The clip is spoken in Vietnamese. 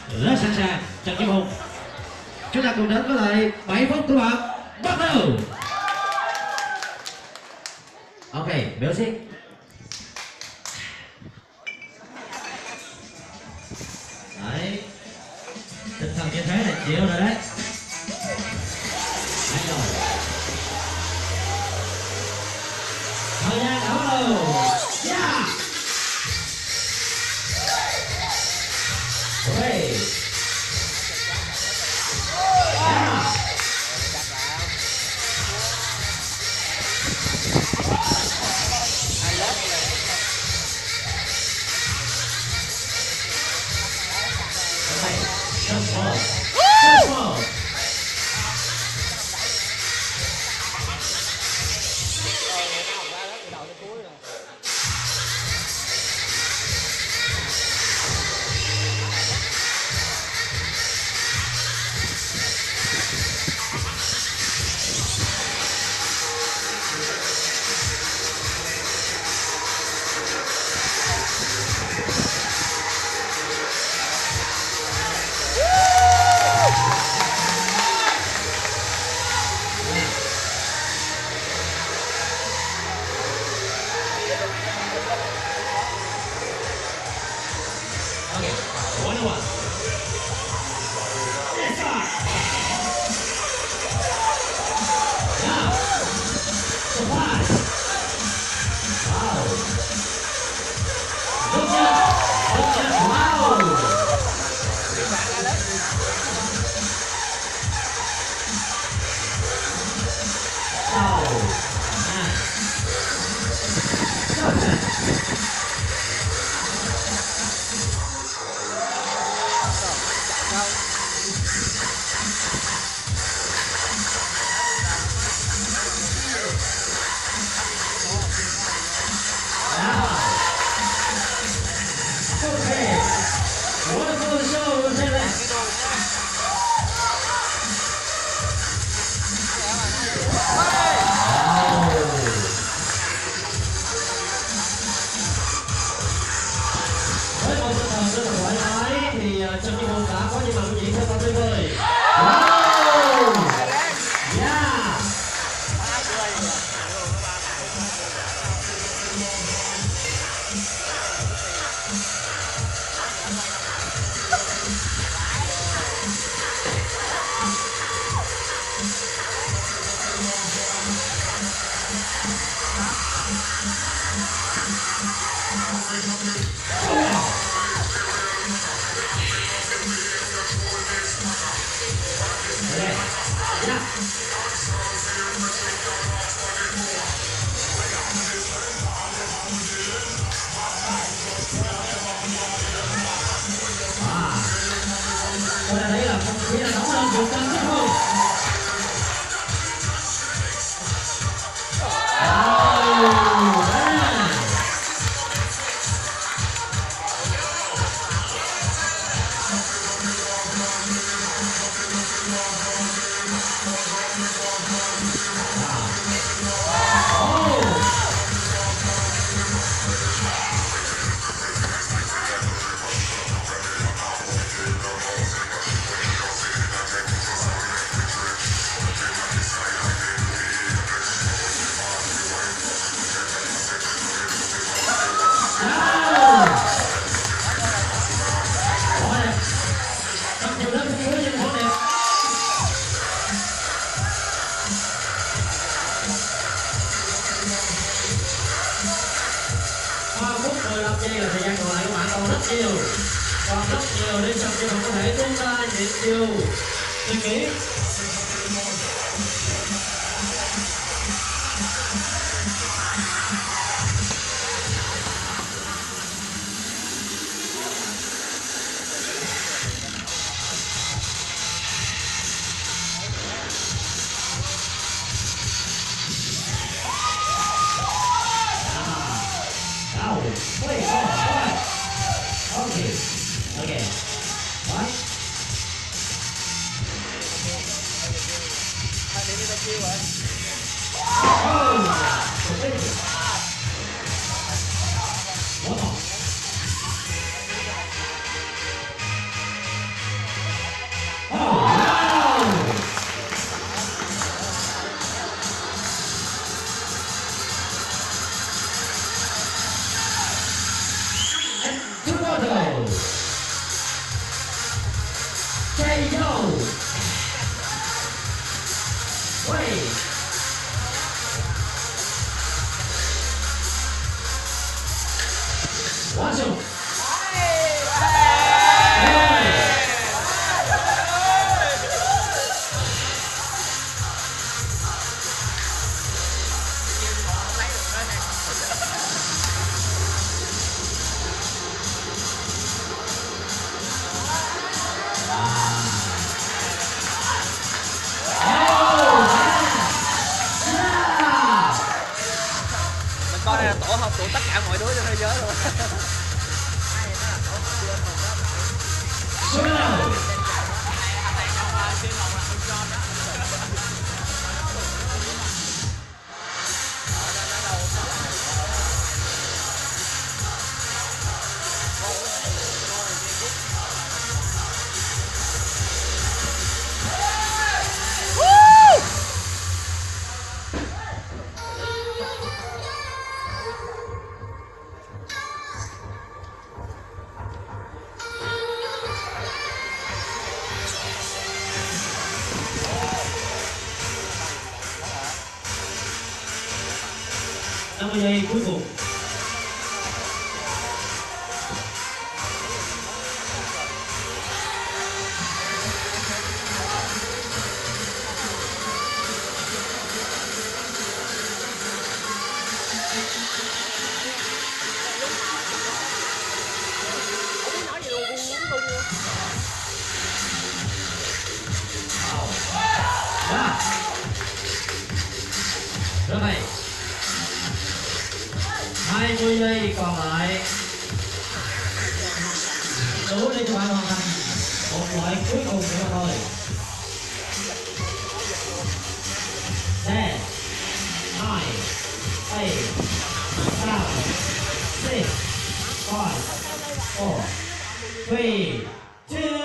Rất sẵn sàng, Trần Kim Hùng. Chúng ta cùng đến với lại 7 phút của bạn bắt đầu. Ok, music. Đấy, tinh thần như thế là chịu rồi đấy. Hay rồi. Thời gian đã bắt đầu. Yeah. Ready. Yeah. Just pause. Just pause. Trần Kim Hùng đã có những màn biểu diễn rất là tuyệt vời. Wow. Yeah. Tôi đã thấy là không khí là nóng hơn nhiều cân rất không? Đây là thời gian còn lại của bạn còn rất nhiều để Trần Kim Hùng có thể tung ra những điều suy nghĩ. Okay. Right. 30 giây cuối cùng. Rất hay. 20 giây còn lại đủ để cho bạn hoàn thành một loại cuối cùng nữa thôi. 10, 9, 8, 7, 6, 5, 4, 3, 2,